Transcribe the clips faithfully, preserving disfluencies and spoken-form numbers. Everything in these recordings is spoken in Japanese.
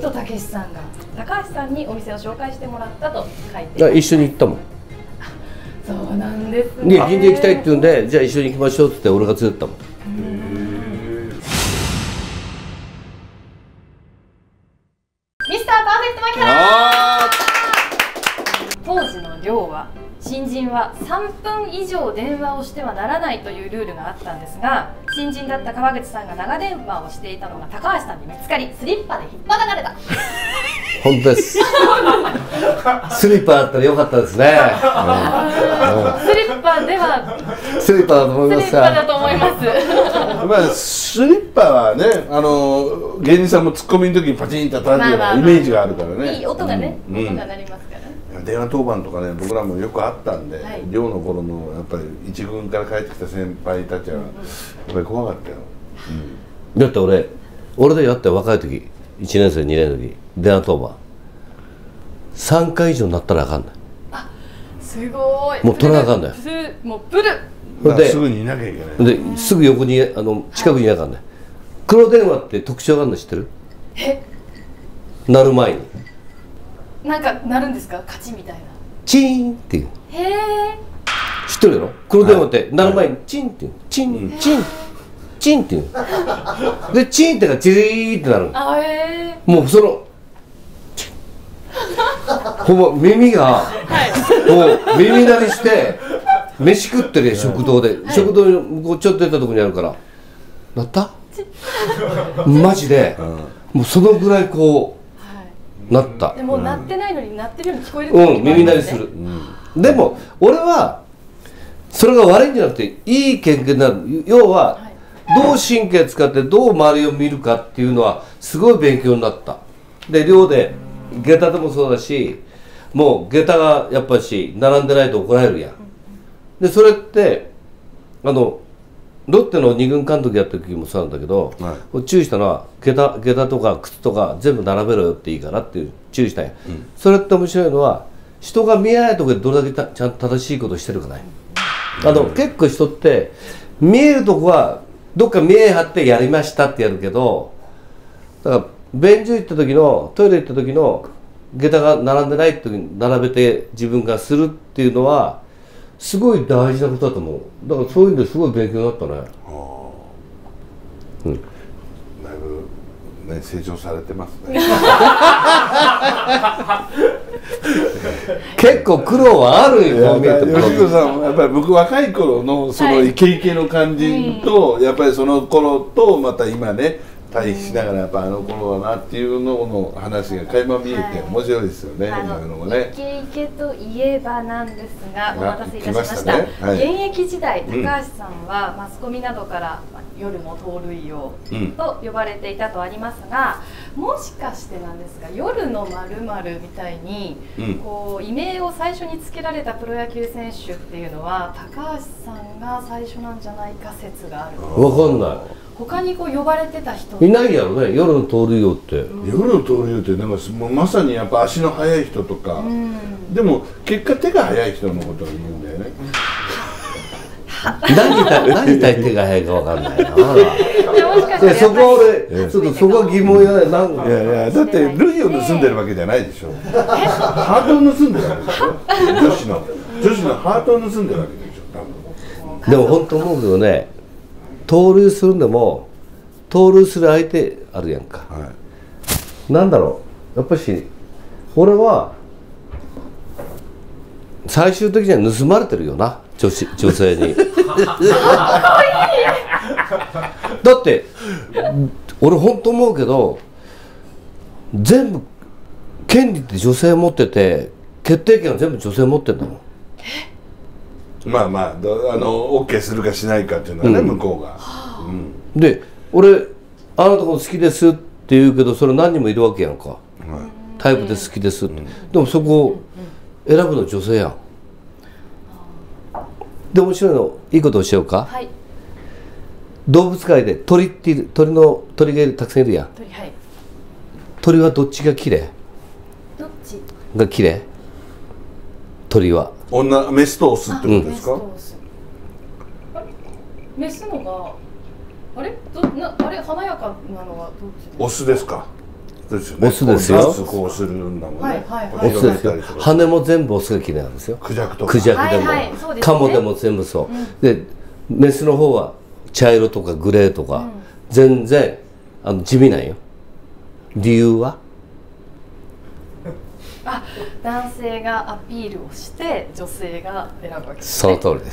とたけしさんが高橋さんにお店を紹介してもらったと書いて、 一緒に行ったもん。 そうなんですね。 銀座行きたいって言うんで、じゃあ一緒に行きましょうって言って俺が連れてったもん。 ミスターパーフェクトマキさん。当時の寮は新人はさんぷん以上電話をしてはならないというルールがあったんですが、新人だった川口さんが長電話をしていたのが高橋さんに見つかり、スリッパで引っ張られた。 本当です。スリッパだったら良かったですね。 スリッパではスリッパだと思いますスリッパだと思います。 まあスリッパはね、あの芸人さんもツッコミの時にパチンと叩くようなイメージがあるからね。 いい音がね、 うん、 音が鳴りますから。 電話当番とかね、僕らもよくあったんで、 はい、 寮の頃のやっぱり一軍から帰ってきた先輩たちはやっぱり怖かったよ。 うん、だって俺俺でやって若い時いちねん生にねんの時電話当番さんかい以上になったらあかんない。 あ、すごい。 もう取らなあかんだよ。 もうプル。 まあすぐにいなきゃいけない。 ですぐ横にあの近くにいなあかんない。黒電話って特徴があるの知ってる？ え？ 鳴る前に。 なんか鳴るんですか？カチみたいな。 チーンっていう。 へえ。 知ってるの？黒電話って鳴る前にチンっていう。チンチンチンっていう。でチンってがチリーってなる。 あ、へえ。 もうその。ほぼ耳が、もう耳鳴りして飯食ってる食堂で、食堂に向こうちょっと出たところにあるからなったマジで、もうそのぐらいこうなった。 でも鳴ってないのに鳴ってるように聞こえる。 うん、耳鳴りする。でも俺はそれが悪いんじゃなくていい経験になる。要はどう神経使ってどう周りを見るかっていうのはすごい勉強になった。で寮で下駄でもそうだし、もう下駄がやっぱし並んでないと怒られるやん。でそれってあのロッテの二軍監督やってる時もそうなんだけど、はい、注意したのは下駄下駄とか靴とか全部並べろよっていいからっていう注意したんや、うん、それって面白いのは人が見えないところでどれだけたちゃんと正しいことをしてるかね、うん、あの結構人って見えるとこはどっか見え張ってやりましたってやるけど、だから便所行った時のトイレ行った時の下駄が並んでない時に並べて自分がするっていうのはすごい大事なことだと思う。だからそういうのですごい勉強になったね。 うん、だいぶ、ね、成長されてますね。 結構苦労はあるよ。 吉子さんやっぱり僕若い頃のそのイケイケの感じと、はい、やっぱりその頃とまた今ね対比しながらやっぱあの頃だなっていうのの話が垣間見えて面白いですよね。今のもね。 イケイケといえばなんですが、お待たせいたしました。 ねはい、 現役時代、高橋さんはマスコミなどから夜も盗塁王と呼ばれていたとありますが、もしかしてなんですが、夜の〇〇みたいに、うん、こう異名を最初につけられたプロ野球選手っていうのは高橋さんが最初なんじゃないか説がある。 わかんない。 他にこう呼ばれてた人いないやろね、夜の盗塁王って、 うん、夜の盗塁王ってなんかもうまさにやっぱ足の速い人とか、うん、でも結果手が速い人のことを言うんだよね。 何対何対手が速いかわかんないな。そこは俺ちょっとそこは疑問やない。なんかいやいやだって塁を盗んでるわけじゃないでしょ。ハートを盗んでるわけでしょ。女子の女子のハートを盗んでるわけでしょ多分。 でも本当思うけどね、盗塁するんでも盗塁する相手あるやんか、はい、なんだろう、やっぱし俺は最終的には盗まれてるよな、女子女性に。だって俺本当思うけど、全部権利って女性持ってて決定権は全部女性持ってんだもん。 まあまあ、あの オーケー するかしないかっていうのはね、うん、向こうが、 うん、で俺あなたも好きですって言うけどそれ何人もいるわけやんか、はい、タイプで好きですって、うん、でもそこを選ぶの女性やん。で面白いのいいことをしようか、はい、動物界で鳥っている、鳥の鳥がたくさんいるやん。鳥、はい、鳥はどっちが綺麗？ どっちが綺麗？鳥は女、メスとオスってことですか？うん、 メスのがあれどなあれ華やかなのはどっち？ オスですか？ オスですよ。 こうするんだもんね。 オスですよ。羽も全部オスが綺麗なんですよ。 クジャクとか。 クジャクでも、カモでも全部そう。で、メスの方は茶色とかグレーとか、全然あの地味なんよ。理由は？ あ、男性がアピールをして女性が選ぶわけですね。その通りです。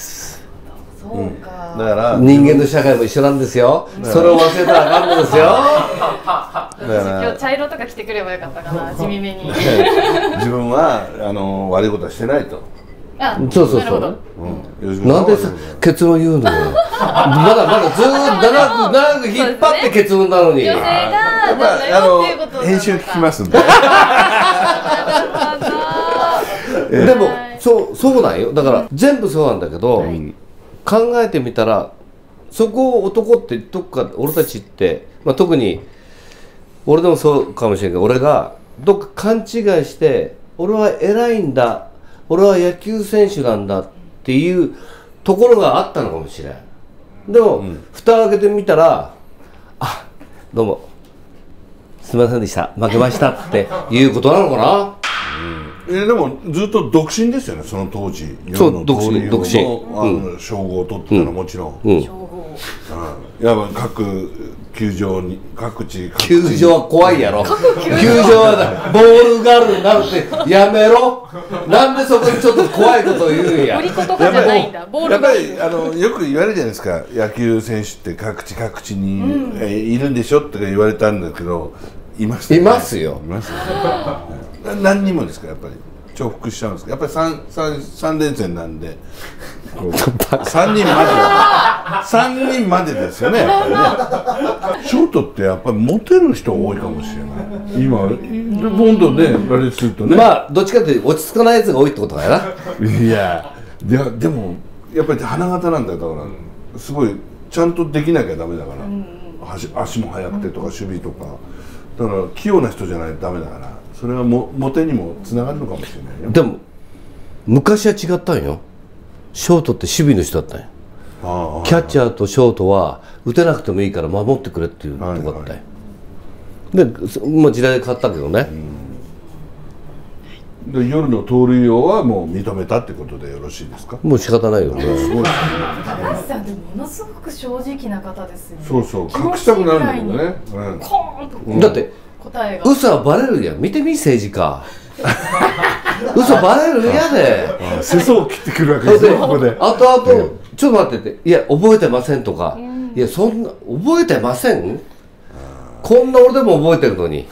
そうか、 うん、だから人間の社会も一緒なんですよ。それを忘れたらあかんのですよ。 私今日茶色とか着てくればよかったかな、地味めに。 自分はあの悪いことはしてないと。 あ、 そうそうそう。うん、なんでさ結論言うのよ。まだまだずっと長く長く引っ張って結論なのに。 女性があの編集聞きますんで。 でもそうそうなんよ。だから全部そうなんだけど。考えてみたらそこを男ってどっか俺たちって、まあ、特に俺でもそうかもしれないけど俺がどっか勘違いして俺は偉いんだ俺は野球選手なんだっていうところがあったのかもしれない。でも、うん、蓋を開けてみたらあどうもすみませんでした負けましたっていうことなのかな。 うん、えでもずっと独身ですよねその当時。 そう独身独身。 あの称号を取ってたのもちろん。うん。称号。うん。やっぱ各球場に各地球場は怖いやろ。球場はボールガールになるってやめろ。なんでそこにちょっと怖いことを言うんや。 やっぱりあのよく言われるじゃないですか野球選手って各地各地に、うん、えいるんでしょって言われたんだけどいましたね。 いますよ。いますよ。何人もですかやっぱり重複しちゃうんですかやっぱり 3, 3, 3連戦なんでさんにんまでさんにんまでですよねやっぱりね。ショートってやっぱりモテる人多いかもしれない今ボンドねあれするとねまあどっちかというと落ち着かないやつが多いってことだよな。 いやで, でもやっぱり花形なんだよだからすごいちゃんとできなきゃダメだから、うん、足, 足も速くてとか守備とかだから器用な人じゃないとダメだからそれはもモテにもつながるのかもしれないよ。 でも昔は違ったんよ。ショートって守備の人だったんよ。あキャッチャーとショートは打てなくてもいいから守ってくれっていうとこだったんよ、はいはい、で、まあ、時代で変わったけどね、 うん、で夜の盗塁王はもう認めたってことでよろしいですか。 もう仕方ないよね。 すごい高橋さんってものすごく正直な方ですよね。 そうそう隠したくなるんだよね、 うん、コーンと、 うん、だって答えが嘘はバレるやん。見てみ政治家嘘バレるやで世相を切ってくるわけですよここで。 あとあとちょっと待ってていや覚えてませんとか、うん、いやそんな覚えてませんこんな俺でも覚えてるのに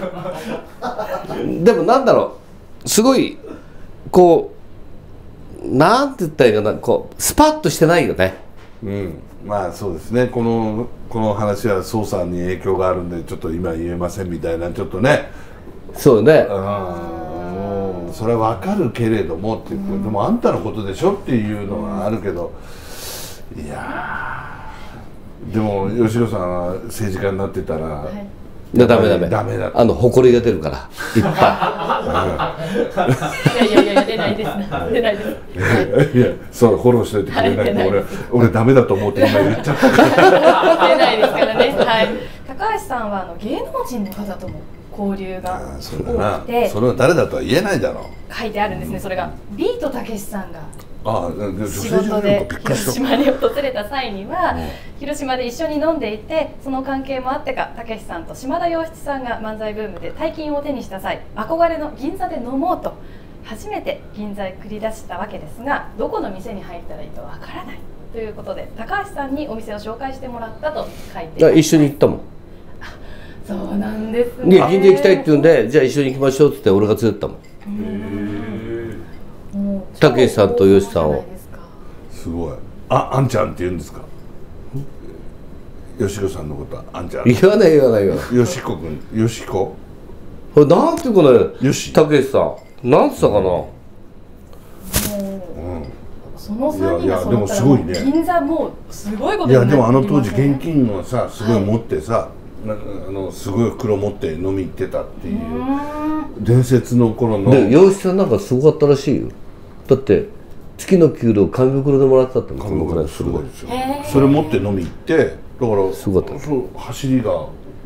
でもなんだろうすごいこうなんて言ったらいいかなこうスパッとしてないよね。 うんまあそうですねこのこの話は捜査に影響があるんでちょっと今言えませんみたいなちょっとねそうねうんそれは分かるけれどもって言って、うん、でもあんたのことでしょっていうのはあるけどいやでも吉野さんは政治家になってたら、はいダメダメダメだあの埃が出るからいっぱいいやいやいや出ないです出ないですいやそうフォローしといてくれないと、はい、俺俺ダメだと思って今言っちゃった出ないですからね。はい高橋さんはあの芸能人の方とも交流が多くてそれは誰だとは言えないだろう書いてあるんですね。それがビートたけしさんがああ仕事で広島に訪れた際には、うん、広島で一緒に飲んでいてその関係もあってかたけしさんと島田洋七さんが漫才ブームで大金を手にした際憧れの銀座で飲もうと初めて銀座へ繰り出したわけですがどこの店に入ったらいいかわからないということで高橋さんにお店を紹介してもらったと書いています。 一緒に行ったもん。 そうなんですね。 銀座行きたいって言うんでじゃあ一緒に行きましょうって言って俺が連れてったもん。たけしさんとよしさんをすごいああんちゃんって言うんですかよしこさんのことはあんちゃん言わない言わない言わないよしこくんよしここれなんていうかねよしたけしさんなんつったかな、うん、 そのさんにんが揃ったらもう銀座もうすごいことになってきますね。 いやでもあの当時現金をさすごい持ってさ、はい、あのすごい袋持って飲み行ってたっていう伝説の頃ので洋一さんなんかすごかったらしいよ。だって月の給料紙袋でもらってたって紙袋すごいですよ。それ持って飲み行ってだからすごかったそう走りが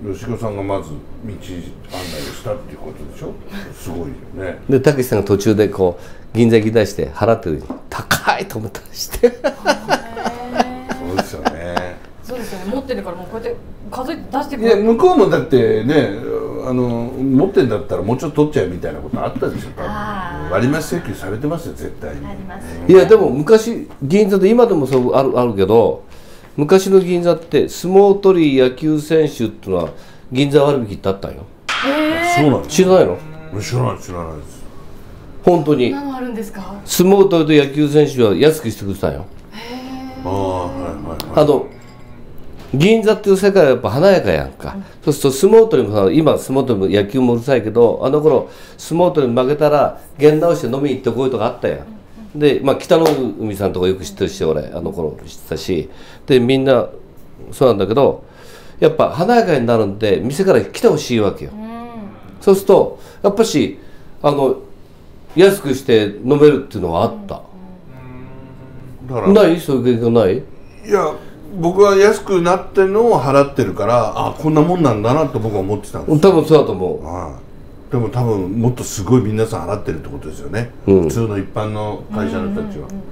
吉子さんがまず道案内をしたっていうことでしょ。すごいよね。 でたけしさんが途中でこう銀座行き出して払ってる高いと思ったりしてそうですよね。 そうですよね。持ってるからもうこうやって数えて出してくいやる。 向こうもだってね、あの持ってんだったらもうちょっと取っちゃえみたいなことあったでしょ。多分割増請求されてますよ絶対に。 あります。 いやでも昔銀座で今でもそうあるあるけど、昔の銀座って相撲取り野球選手っていうのは銀座割引ってあったんよ。 そうなんです。 知らないの？ 知らない知らないです。 本当に何のあるんですか？ 相撲取りと野球選手は安くしてくれたんよ。 ああはいはいはい。 あの銀座っていう世界はやっぱ華やかやんか、うん、そうすると相撲取りもさ、今相撲取りも野球もうるさいけど、あの頃相撲取りに負けたら源直して飲みに行ってこういうとこあったやん、うん、で、まあ、北の海さんとかよく知ってるし俺あの頃知ってたし、でみんなそうなんだけどやっぱ華やかになるんで店から来てほしいわけよ、うん、そうするとやっぱしあの安くして飲めるっていうのはあった、うん、だからないそういう経験ない？ いや僕は安くなってるのを払ってるから、あこんなもんなんだなと僕は思ってたんですよ。 多分そうだと思う。 ああでも多分もっとすごい皆さん払ってるってことですよね、うん、普通の一般の会社の人たちは、うんうん、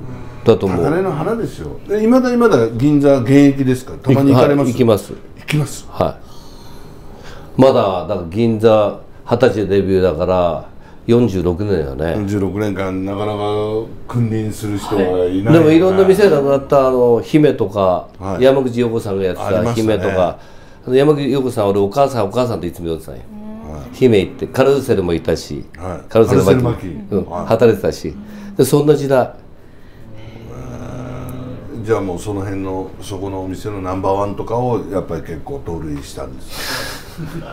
だと思う。 高値の花ですよ。いまだにまだ銀座現役ですからたまに行かれます？ はい、行きます行きます。 はいまだだから銀座はたちでデビューだからよんじゅうろくねんよね。 よんじゅうろくねんかんなかなか君臨する人はいない、 でもいろんな店なくなったあの姫とか、はい、山口陽子さんがやってた姫とか、ね、山口陽子さん俺お母さんお母さんっていつも言ってたんよ、はい、姫行ってカルーセルもいたし、はい、カルーセル巻き、うんはい、働いてたし、でそんな時代。 じゃあもうその辺のそこのお店のナンバーワンとかをやっぱり結構盗塁したんです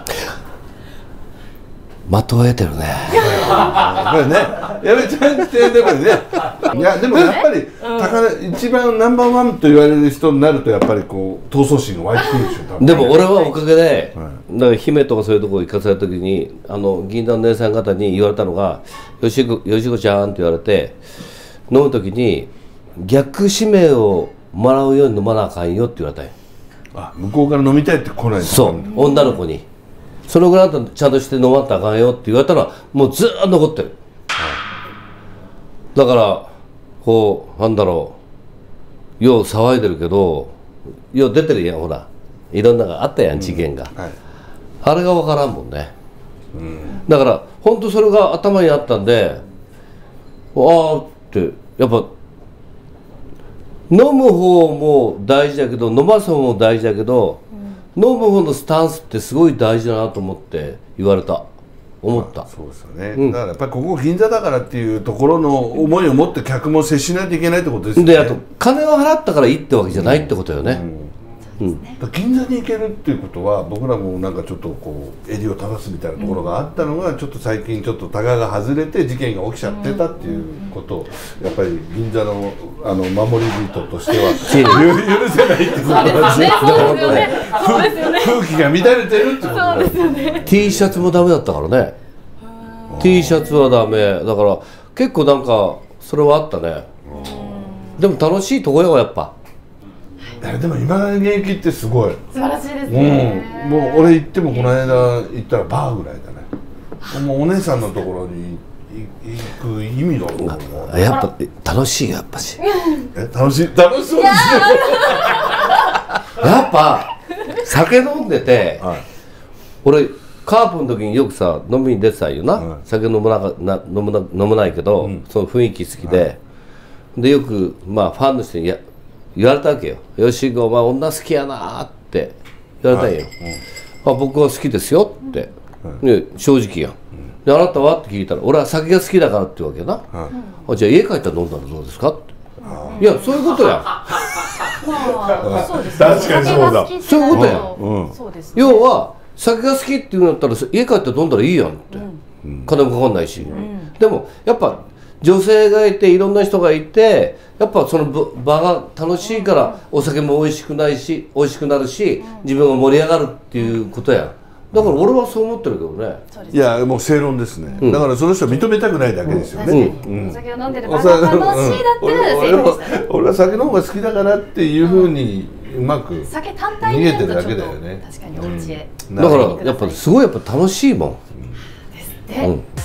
的を得てるね。 やっぱりね、やめちゃんってでもね、いやでもやっぱり高値一番ナンバーワンと言われる人になるとやっぱりこう闘争心が湧いてくるでしょ。多分でも俺はおかげで、はい、だから姫とかそういうとこ行かされた時にあの銀座の姉さん方に言われたのが「よしこよしこちゃん」って言われて飲む時に逆指名をもらうように飲まなあかんよって言われたよ。 あ向こうから飲みたいって来ない。 そう女の子に。そのぐらいだとちゃんとして飲まったらあかんよって言われたらもうずーっと残ってる、はい、だからこうなんだろうよう騒いでるけどよう出てるやんほらいろんながあったやん事件が、うんはい、あれが分からんもんね、うん、だから本当それが頭にあったんでああってやっぱ飲む方も大事だけど飲ます方も大事だけど飲む方のスタンスってすごい大事だなと思って言われた思った、 まあ、そうですよね、うん、だからやっぱりここ銀座だからっていうところの思いを持って客も接しないといけないってことですよね。 であと金を払ったからいいってわけじゃないってことよね、うんうんうん、銀座に行けるっていうことは僕らもなんかちょっとこう襟を正すみたいなところがあったのがちょっと最近ちょっとタガが外れて事件が起きちゃってたっていうことをやっぱり銀座のあの守り人としては許せないってことなんですよね。空気が乱れてるってことなんですよね。 T シャツもダメだったからね。 T シャツはダメだから結構なんかそれはあったね。でも楽しいとこよやっぱ。 でも今の現役ってすごい素晴らしいですね、 うん、もう俺行ってもこの間行ったらバーぐらいだね。もうお姉さんのところに行く意味があやっぱ楽しいやっぱしえ楽しい楽しそうですねやっぱ酒飲んでて、はい、俺カープの時によくさ飲みに出てたよな、はい、酒飲まなな飲むな飲まないけど、うん、その雰囲気好きで、はい、でよくまあファンの人にや言われたわけよ。よしお前女好きやなって言われたんよ、はいうん、あ僕は好きですよって、はいね、正直やん、うん、であなたはって聞いたら俺は酒が好きだからって言うわけな、はい、あじゃあ家帰ったら飲んだらどうですかって、いやそういうことやん確かにそうだそういうことやん、うんうん、要は酒が好きって言うんだったら家帰って飲んだらいいやんって、うん、金もかかんないし、うん、でもやっぱ女性がいていろんな人がいてやっぱその場が楽しいからお酒も美味しくないし美味しくなるし自分が盛り上がるっていうことや。だから俺はそう思ってるけどね。 いやもう正論ですね、うん、だからその人は認めたくないだけですよね、 うんうん、お酒を飲んでる場が楽しいだって正論でしたね。 俺は酒の方が好きだからっていうふうにうまく酒単体でやるとちょっと確かにお家へ、 だからやっぱすごいやっぱ楽しいもんですって、うん